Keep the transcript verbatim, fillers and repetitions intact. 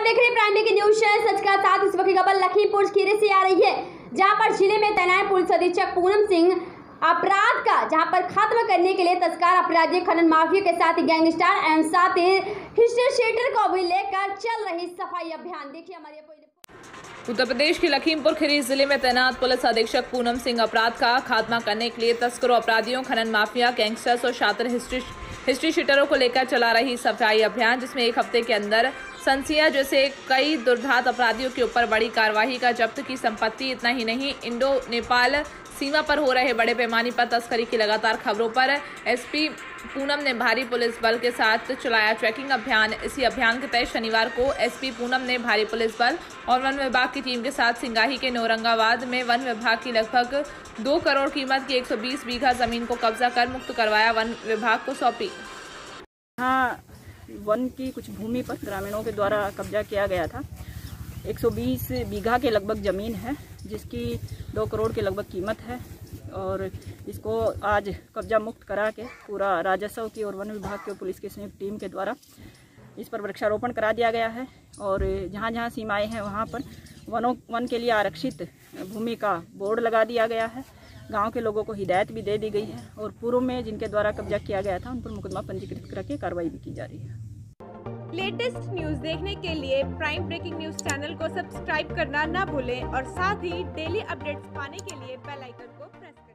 देख रहे हैं प्राइम की न्यूज चैनल सच का साथ। इस वक्त खबर लखीमपुर खीरी से आ रही है, जहां पर जिले में तैनात पुलिस अधीक्षक पूनम सिंह अपराध का जहां पर खात्मा करने के लिए तस्कर अपराधी खनन माफिया के साथ गैंगस्टर एवं साथ ही हिस्ट्री शीटर को भी लेकर चल रही सफाई अभियान। देखिए हमारे उत्तर प्रदेश के लखीमपुर खीरी जिले में तैनात पुलिस अधीक्षक पूनम सिंह अपराध का खात्मा करने के लिए तस्करों, अपराधियों, खनन माफिया, गैंगस्टर्स और शातिर हिस्ट्री हिस्ट्री शीटरों को लेकर चला रही सफाई अभियान, जिसमें एक हफ्ते के अंदर संसिया जैसे कई दुर्धांत अपराधियों के ऊपर बड़ी कार्रवाई का जब्त की संपत्ति। इतना ही नहीं, इंडो नेपाल सीमा पर हो रहे बड़े पैमाने पर तस्करी की लगातार खबरों पर एसपी पूनम ने भारी पुलिस बल के साथ चलाया ट्रैकिंग अभियान। इसी अभियान के तहत शनिवार को एसपी पूनम ने भारी पुलिस बल और वन विभाग की टीम के साथ सिंगाही के नौरंगाबाद में वन विभाग की लगभग दो करोड़ कीमत की एक सौ बीस बीघा जमीन को कब्जा कर मुक्त करवाया, वन विभाग को सौंपी। हाँ, वन की कुछ भूमि पर ग्रामीणों के द्वारा कब्जा किया गया था। एक सौ बीस बीघा के लगभग ज़मीन है, जिसकी दो करोड़ के लगभग कीमत है, और इसको आज कब्जा मुक्त करा के पूरा राजस्व की और वन विभाग की और पुलिस की संयुक्त टीम के द्वारा इस पर वृक्षारोपण करा दिया गया है। और जहाँ जहाँ सीमाएं हैं वहाँ पर वनों वन के लिए आरक्षित भूमि का बोर्ड लगा दिया गया है। गांव के लोगों को हिदायत भी दे दी गई है और पूर्व में जिनके द्वारा कब्जा किया गया था उन पर मुकदमा पंजीकृत करके कार्रवाई भी की जा रही है। लेटेस्ट न्यूज देखने के लिए प्राइम ब्रेकिंग न्यूज चैनल को सब्सक्राइब करना ना भूलें और साथ ही डेली अपडेट्स पाने के लिए बेल आइकन को प्रेस